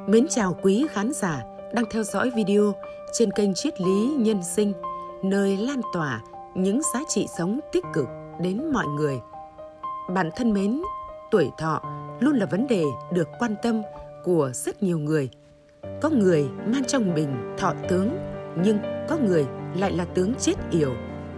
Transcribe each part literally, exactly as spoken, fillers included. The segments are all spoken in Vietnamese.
Mến chào quý khán giả đang theo dõi video trên kênh Triết lý Nhân sinh, nơi lan tỏa những giá trị sống tích cực đến mọi người. Bạn thân mến, tuổi thọ luôn là vấn đề được quan tâm của rất nhiều người. Có người mang trong mình thọ tướng, nhưng có người lại là tướng chết yểu.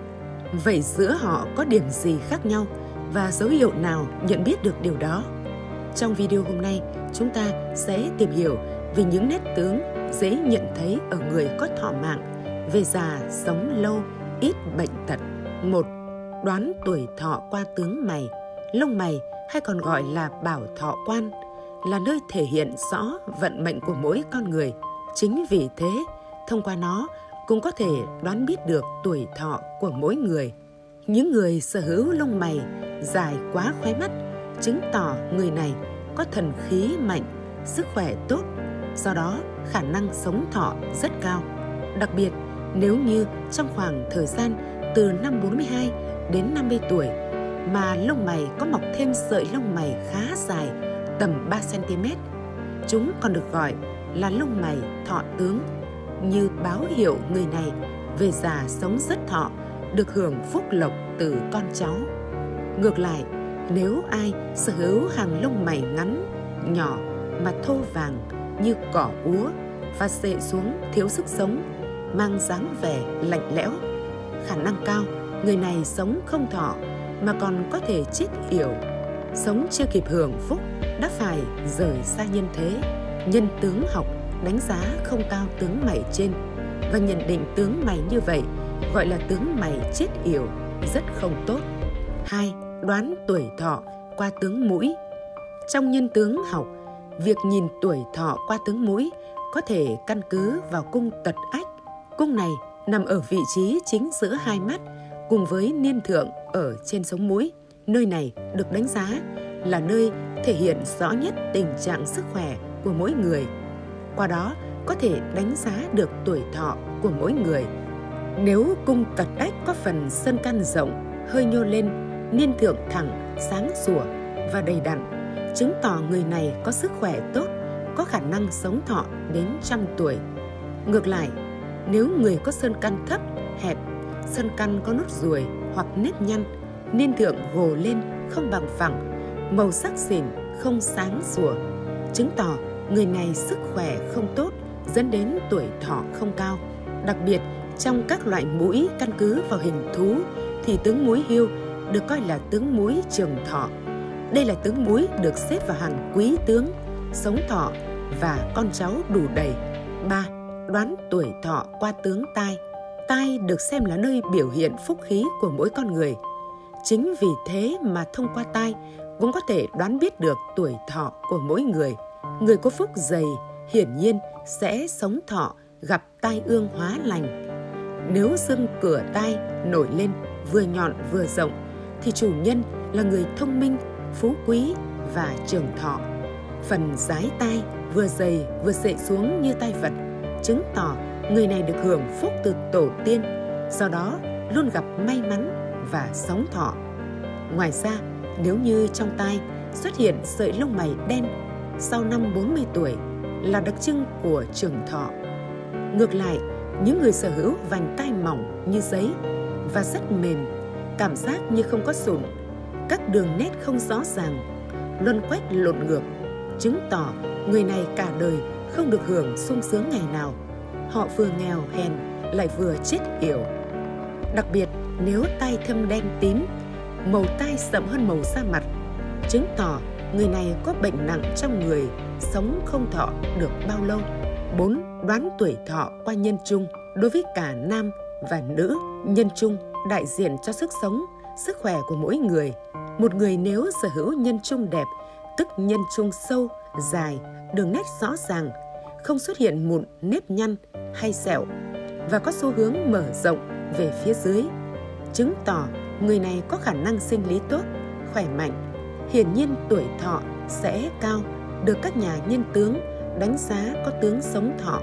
Vậy giữa họ có điểm gì khác nhau và dấu hiệu nào nhận biết được điều đó? Trong video hôm nay, chúng ta sẽ tìm hiểu về những nét tướng dễ nhận thấy ở người có thọ mạng, về già sống lâu, ít bệnh tật. Một. Đoán tuổi thọ qua tướng mày. Lông mày hay còn gọi là bảo thọ quan là nơi thể hiện rõ vận mệnh của mỗi con người. Chính vì thế, thông qua nó cũng có thể đoán biết được tuổi thọ của mỗi người. Những người sở hữu lông mày dài quá khóe mắt chứng tỏ người này có thần khí mạnh, sức khỏe tốt, do đó khả năng sống thọ rất cao. Đặc biệt, nếu như trong khoảng thời gian từ năm bốn mươi hai đến năm mươi tuổi mà lông mày có mọc thêm sợi lông mày khá dài, tầm ba xăng ti mét, chúng còn được gọi là lông mày thọ tướng, như báo hiệu người này về già sống rất thọ, được hưởng phúc lộc từ con cháu. Ngược lại, nếu ai sở hữu hàng lông mày ngắn, nhỏ mà thô vàng như cỏ úa và xệ xuống thiếu sức sống, mang dáng vẻ lạnh lẽo, khả năng cao người này sống không thọ mà còn có thể chết yểu. Sống chưa kịp hưởng phúc đã phải rời xa nhân thế. Nhân tướng học đánh giá không cao tướng mày trên và nhận định tướng mày như vậy gọi là tướng mày chết yểu, rất không tốt. Hai. Đoán tuổi thọ qua tướng mũi. Trong nhân tướng học, việc nhìn tuổi thọ qua tướng mũi có thể căn cứ vào cung tật ách. Cung này nằm ở vị trí chính giữa hai mắt cùng với niên thượng ở trên sống mũi. Nơi này được đánh giá là nơi thể hiện rõ nhất tình trạng sức khỏe của mỗi người. Qua đó có thể đánh giá được tuổi thọ của mỗi người. Nếu cung tật ách có phần sơn căn rộng, hơi nhô lên, niên thượng thẳng, sáng sủa và đầy đặn, chứng tỏ người này có sức khỏe tốt, có khả năng sống thọ đến trăm tuổi. Ngược lại, nếu người có sơn căn thấp, hẹp, sơn căn có nốt ruồi hoặc nếp nhăn, niên thượng gồ lên không bằng phẳng, màu sắc xỉn, không sáng sủa, chứng tỏ người này sức khỏe không tốt, dẫn đến tuổi thọ không cao. Đặc biệt, trong các loại mũi căn cứ vào hình thú thì tướng mũi hươu được coi là tướng mũi trường thọ. Đây là tướng mũi được xếp vào hàng quý tướng, sống thọ và con cháu đủ đầy. Ba. Đoán tuổi thọ qua tướng tai. Tai được xem là nơi biểu hiện phúc khí của mỗi con người. Chính vì thế mà thông qua tai cũng có thể đoán biết được tuổi thọ của mỗi người. Người có phúc dày hiển nhiên sẽ sống thọ, gặp tai ương hóa lành. Nếu xương cửa tai nổi lên vừa nhọn vừa rộng thì chủ nhân là người thông minh, phú quý và trường thọ. Phần dái tai vừa dày vừa xệ xuống như tai vật, chứng tỏ người này được hưởng phúc từ tổ tiên, do đó luôn gặp may mắn và sống thọ. Ngoài ra, nếu như trong tai xuất hiện sợi lông mày đen sau năm bốn mươi tuổi là đặc trưng của trường thọ. Ngược lại, những người sở hữu vành tai mỏng như giấy và rất mềm, cảm giác như không có sụn, các đường nét không rõ ràng, luân quách lộn ngược, chứng tỏ người này cả đời không được hưởng sung sướng ngày nào. Họ vừa nghèo hèn lại vừa chết yểu. Đặc biệt, nếu tai thâm đen tím, màu tai sậm hơn màu da mặt, chứng tỏ người này có bệnh nặng trong người, sống không thọ được bao lâu. Bốn. Đoán tuổi thọ qua nhân trung. Đối với cả nam và nữ, nhân trung đại diện cho sức sống, sức khỏe của mỗi người. Một người nếu sở hữu nhân trung đẹp, tức nhân trung sâu, dài, đường nét rõ ràng, không xuất hiện mụn, nếp nhăn hay sẹo và có xu hướng mở rộng về phía dưới, chứng tỏ người này có khả năng sinh lý tốt, khỏe mạnh. Hiển nhiên tuổi thọ sẽ cao, được các nhà nhân tướng đánh giá có tướng sống thọ.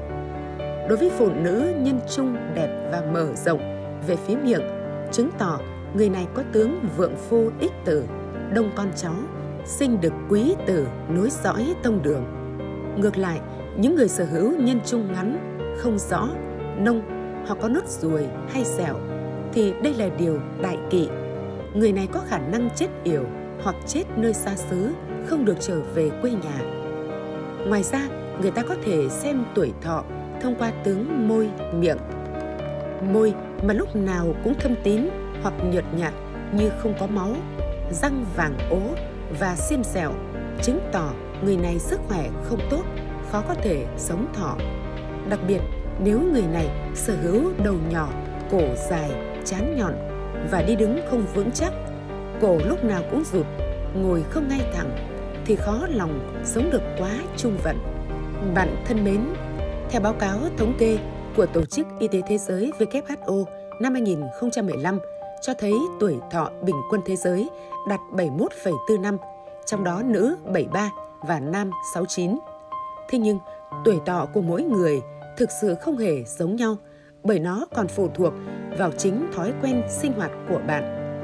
Đối với phụ nữ, nhân trung đẹp và mở rộng về phía miệng, chứng tỏ người này có tướng vượng phu ích tử, đông con cháu, sinh được quý tử nối dõi tông đường. Ngược lại, những người sở hữu nhân trung ngắn, không rõ, nông, hoặc có nốt ruồi hay sẹo, thì đây là điều đại kỵ. Người này có khả năng chết yểu hoặc chết nơi xa xứ, không được trở về quê nhà. Ngoài ra, người ta có thể xem tuổi thọ thông qua tướng môi, miệng. Môi mà lúc nào cũng thâm tín hoặc nhợt nhạt như không có máu, răng vàng ố và xiêm sẹo, chứng tỏ người này sức khỏe không tốt, khó có thể sống thọ. Đặc biệt, nếu người này sở hữu đầu nhỏ, cổ dài, trán nhọn và đi đứng không vững chắc, cổ lúc nào cũng rụt, ngồi không ngay thẳng, thì khó lòng sống được quá trung vận. Bạn thân mến, theo báo cáo thống kê của Tổ chức Y tế Thế giới W H O năm hai nghìn không trăm mười lăm cho thấy tuổi thọ bình quân thế giới đạt bảy mươi mốt phẩy bốn năm, trong đó nữ bảy mươi ba và nam sáu mươi chín. Thế nhưng, tuổi thọ của mỗi người thực sự không hề giống nhau, bởi nó còn phụ thuộc vào chính thói quen sinh hoạt của bạn.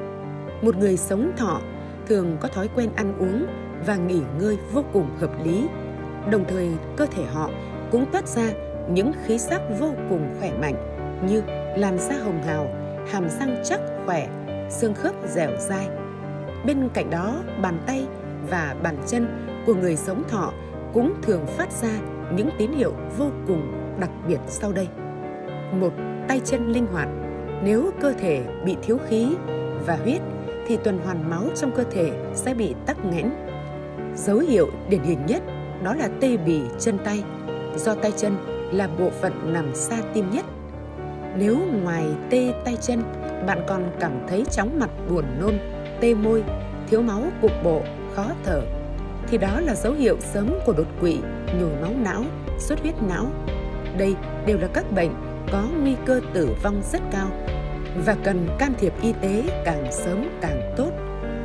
Một người sống thọ thường có thói quen ăn uống và nghỉ ngơi vô cùng hợp lý. Đồng thời, cơ thể họ cũng toát ra những khí sắc vô cùng khỏe mạnh như làn da hồng hào, hàm răng chắc khỏe, xương khớp dẻo dai. Bên cạnh đó, bàn tay và bàn chân của người sống thọ cũng thường phát ra những tín hiệu vô cùng đặc biệt sau đây. Một, tay chân linh hoạt. Nếu cơ thể bị thiếu khí và huyết thì tuần hoàn máu trong cơ thể sẽ bị tắc nghẽn. Dấu hiệu điển hình nhất đó là tê bì chân tay, do tay chân là bộ phận nằm xa tim nhất. Nếu ngoài tê tay chân, bạn còn cảm thấy chóng mặt, buồn nôn, tê môi, thiếu máu cục bộ, khó thở, thì đó là dấu hiệu sớm của đột quỵ, nhồi máu não, xuất huyết não. Đây đều là các bệnh có nguy cơ tử vong rất cao và cần can thiệp y tế càng sớm càng tốt.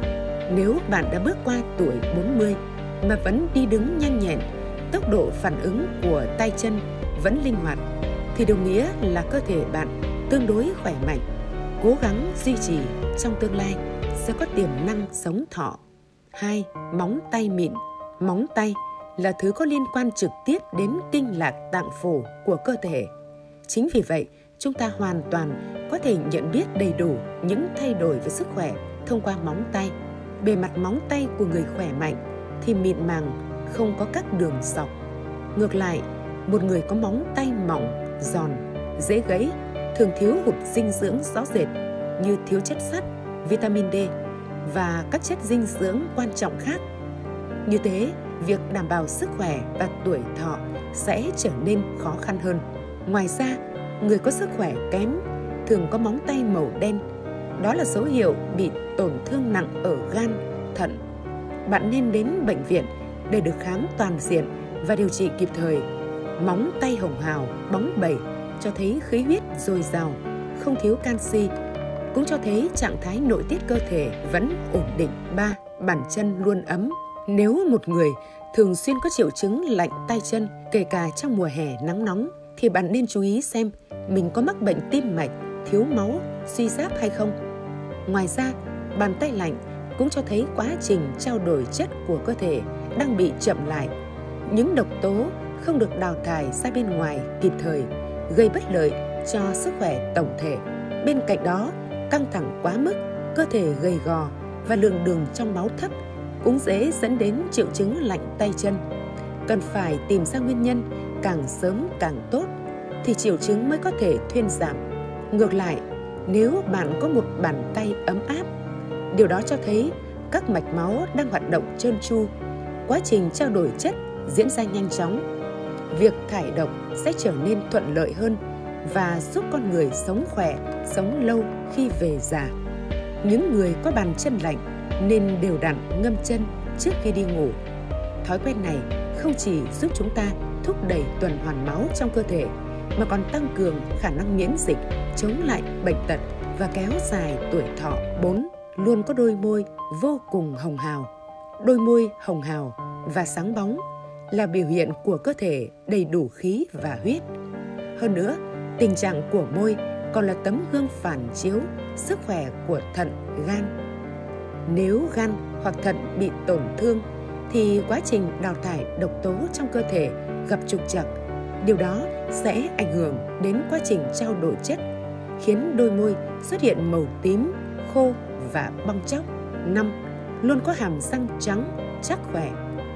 Nếu bạn đã bước qua tuổi bốn mươi mà vẫn đi đứng nhanh nhẹn, tốc độ phản ứng của tay chân vẫn linh hoạt, thì đồng nghĩa là cơ thể bạn tương đối khỏe mạnh, cố gắng duy trì trong tương lai sẽ có tiềm năng sống thọ. Hai, móng tay mịn. Móng tay là thứ có liên quan trực tiếp đến kinh lạc tạng phủ của cơ thể. Chính vì vậy, chúng ta hoàn toàn có thể nhận biết đầy đủ những thay đổi về sức khỏe thông qua móng tay. Bề mặt móng tay của người khỏe mạnh thì mịn màng, không có các đường sọc. Ngược lại, một người có móng tay mỏng, giòn, dễ gãy, thường thiếu hụt dinh dưỡng rõ rệt như thiếu chất sắt, vitamin D và các chất dinh dưỡng quan trọng khác. Như thế, việc đảm bảo sức khỏe và tuổi thọ sẽ trở nên khó khăn hơn. Ngoài ra, người có sức khỏe kém thường có móng tay màu đen. Đó là dấu hiệu bị tổn thương nặng ở gan, thận. Bạn nên đến bệnh viện để được khám toàn diện và điều trị kịp thời. Móng tay hồng hào, bóng bẩy cho thấy khí huyết dồi dào, không thiếu canxi, cũng cho thấy trạng thái nội tiết cơ thể vẫn ổn định. Ba, bàn chân luôn ấm. Nếu một người thường xuyên có triệu chứng lạnh tay chân, kể cả trong mùa hè nắng nóng, thì bạn nên chú ý xem mình có mắc bệnh tim mạch, thiếu máu, suy giáp hay không. Ngoài ra, bàn tay lạnh cũng cho thấy quá trình trao đổi chất của cơ thể đang bị chậm lại. Những độc tố không được đào thải ra bên ngoài kịp thời, gây bất lợi cho sức khỏe tổng thể. Bên cạnh đó, căng thẳng quá mức, cơ thể gầy gò và lượng đường trong máu thấp cũng dễ dẫn đến triệu chứng lạnh tay chân. Cần phải tìm ra nguyên nhân càng sớm càng tốt thì triệu chứng mới có thể thuyên giảm. Ngược lại, nếu bạn có một bàn tay ấm áp, điều đó cho thấy các mạch máu đang hoạt động trơn tru, quá trình trao đổi chất diễn ra nhanh chóng. Việc thải độc sẽ trở nên thuận lợi hơn và giúp con người sống khỏe, sống lâu khi về già. Những người có bàn chân lạnh nên đều đặn ngâm chân trước khi đi ngủ. Thói quen này không chỉ giúp chúng ta thúc đẩy tuần hoàn máu trong cơ thể, mà còn tăng cường khả năng miễn dịch, chống lại bệnh tật và kéo dài tuổi thọ. Bốn, luôn có đôi môi vô cùng hồng hào. Đôi môi hồng hào và sáng bóng là biểu hiện của cơ thể đầy đủ khí và huyết. Hơn nữa, tình trạng của môi còn là tấm gương phản chiếu sức khỏe của thận, gan. Nếu gan hoặc thận bị tổn thương thì quá trình đào thải độc tố trong cơ thể gặp trục trặc. Điều đó sẽ ảnh hưởng đến quá trình trao đổi chất, khiến đôi môi xuất hiện màu tím, khô và bong tróc. năm. Luôn có hàm răng trắng, chắc khỏe.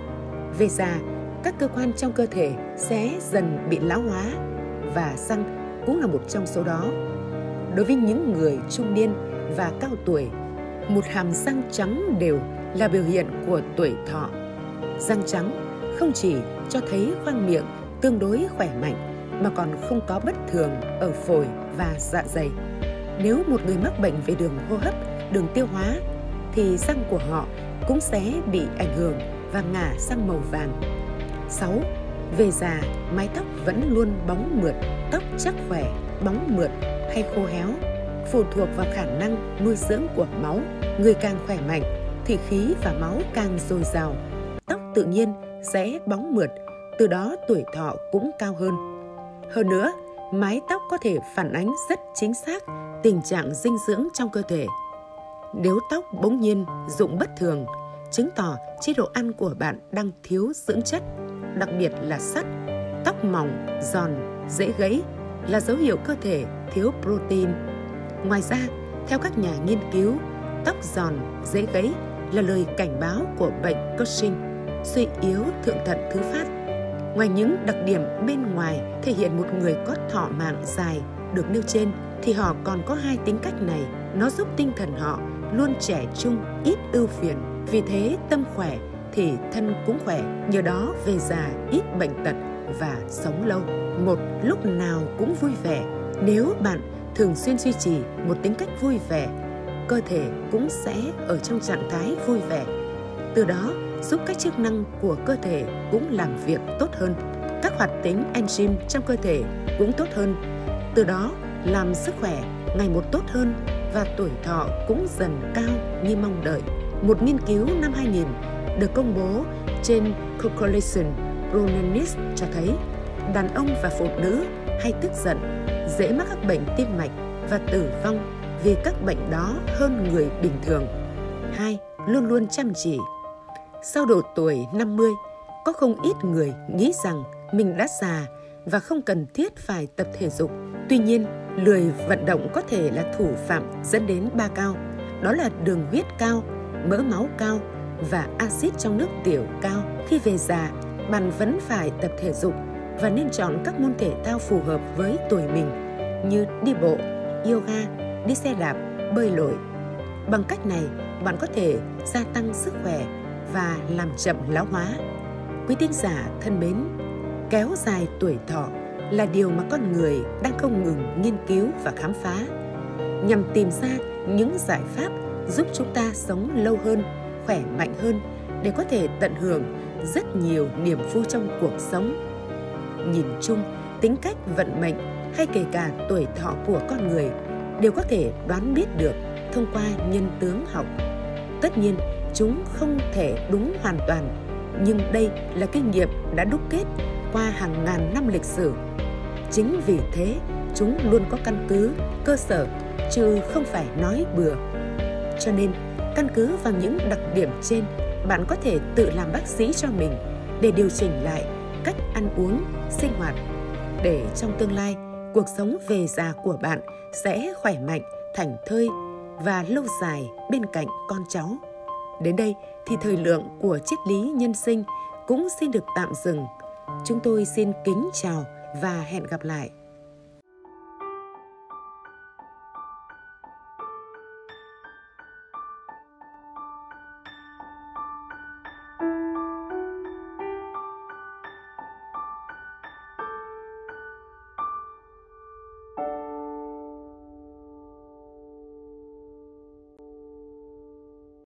Về già, các cơ quan trong cơ thể sẽ dần bị lão hóa và răng cũng là một trong số đó. Đối với những người trung niên và cao tuổi, một hàm răng trắng đều là biểu hiện của tuổi thọ. Răng trắng không chỉ cho thấy khoang miệng tương đối khỏe mạnh mà còn không có bất thường ở phổi và dạ dày. Nếu một người mắc bệnh về đường hô hấp, đường tiêu hóa thì răng của họ cũng sẽ bị ảnh hưởng và ngả sang màu vàng. sáu. Về già, mái tóc vẫn luôn bóng mượt. Tóc chắc khỏe, bóng mượt hay khô héo phụ thuộc vào khả năng nuôi dưỡng của máu. Người càng khỏe mạnh thì khí và máu càng dồi dào, tóc tự nhiên sẽ bóng mượt, từ đó tuổi thọ cũng cao hơn. Hơn nữa, mái tóc có thể phản ánh rất chính xác tình trạng dinh dưỡng trong cơ thể. Nếu tóc bỗng nhiên rụng bất thường, chứng tỏ chế độ ăn của bạn đang thiếu dưỡng chất, đặc biệt là sắt. Tóc mỏng, giòn, dễ gãy là dấu hiệu cơ thể thiếu protein. Ngoài ra, theo các nhà nghiên cứu, tóc giòn, dễ gãy là lời cảnh báo của bệnh Cushing, suy yếu thượng thận thứ phát. Ngoài những đặc điểm bên ngoài thể hiện một người có thọ mạng dài được nêu trên, thì họ còn có hai tính cách này. Nó giúp tinh thần họ luôn trẻ trung, ít ưu phiền. Vì thế tâm khỏe thì thân cũng khỏe, nhờ đó về già ít bệnh tật và sống lâu. Một, lúc nào cũng vui vẻ. Nếu bạn thường xuyên duy trì một tính cách vui vẻ, cơ thể cũng sẽ ở trong trạng thái vui vẻ. Từ đó giúp các chức năng của cơ thể cũng làm việc tốt hơn. Các hoạt tính enzyme trong cơ thể cũng tốt hơn. Từ đó làm sức khỏe ngày một tốt hơn và tuổi thọ cũng dần cao như mong đợi. Một nghiên cứu năm hai nghìn được công bố trên Circulation Pulmonis cho thấy đàn ông và phụ nữ hay tức giận, dễ mắc các bệnh tim mạch và tử vong vì các bệnh đó hơn người bình thường. Hai, luôn luôn chăm chỉ. Sau độ tuổi năm mươi, có không ít người nghĩ rằng mình đã già và không cần thiết phải tập thể dục. Tuy nhiên, lười vận động có thể là thủ phạm dẫn đến ba cao. Đó là đường huyết cao, mỡ máu cao và axit trong nước tiểu cao. Khi về già, bạn vẫn phải tập thể dục và nên chọn các môn thể thao phù hợp với tuổi mình như đi bộ, yoga, đi xe đạp, bơi lội. Bằng cách này, bạn có thể gia tăng sức khỏe và làm chậm lão hóa. Quý thính giả thân mến, kéo dài tuổi thọ là điều mà con người đang không ngừng nghiên cứu và khám phá, nhằm tìm ra những giải pháp giúp chúng ta sống lâu hơn, khỏe mạnh hơn để có thể tận hưởng rất nhiều niềm vui trong cuộc sống. Nhìn chung, tính cách, vận mệnh hay kể cả tuổi thọ của con người đều có thể đoán biết được thông qua nhân tướng học. Tất nhiên, chúng không thể đúng hoàn toàn, nhưng đây là kinh nghiệm đã đúc kết qua hàng ngàn năm lịch sử. Chính vì thế, chúng luôn có căn cứ, cơ sở, chứ không phải nói bừa. Cho nên, căn cứ vào những đặc điểm trên, bạn có thể tự làm bác sĩ cho mình để điều chỉnh lại cách ăn uống, sinh hoạt, để trong tương lai, cuộc sống về già của bạn sẽ khỏe mạnh, thảnh thơi và lâu dài bên cạnh con cháu. Đến đây thì thời lượng của triết lý nhân sinh cũng xin được tạm dừng. Chúng tôi xin kính chào và hẹn gặp lại.